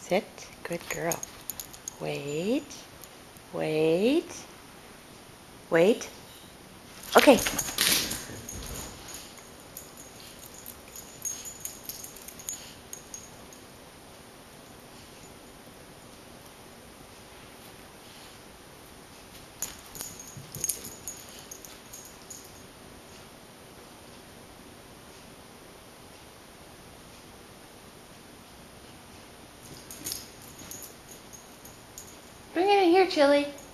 Sit. Good girl. Wait. Wait. Wait. Okay. Bring it in here, Chili.